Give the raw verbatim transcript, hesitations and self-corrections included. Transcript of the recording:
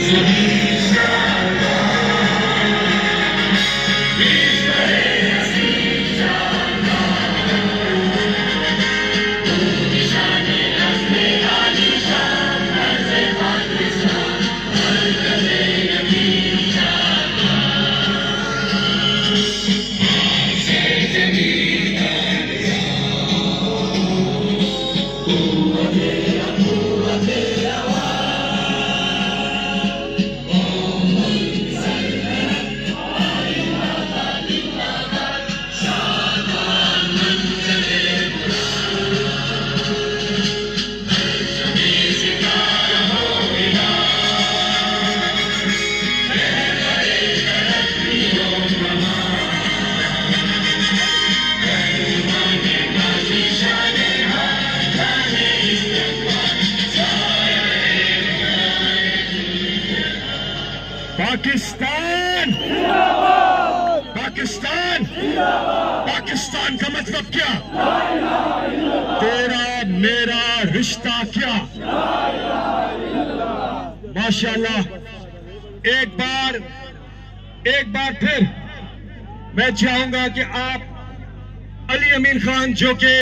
पाकिस्तान पाकिस्तान पाकिस्तान का मतलब क्या? तेरा मेरा रिश्ता क्या? माशाल्लाह। एक बार एक बार फिर मैं चाहूंगा कि आप अली अमीन खान जो के